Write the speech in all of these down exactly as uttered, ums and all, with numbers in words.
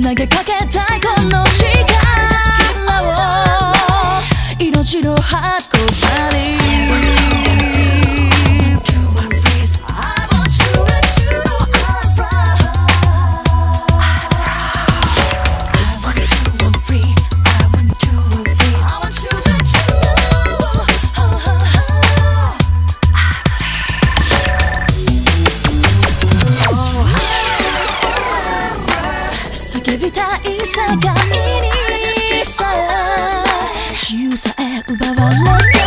投げかけたいこの力を命の箱り叫びたい世界にさえ自由さえ奪われて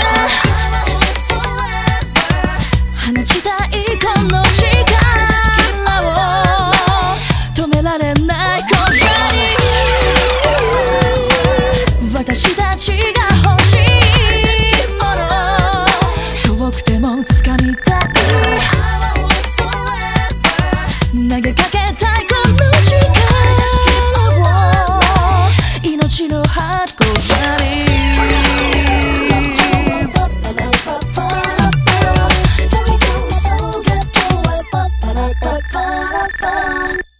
放ちたいこの力を止められないcouseに私たちが欲しいもの遠くても掴みたい投げかけたいこの力命のハードコーザリー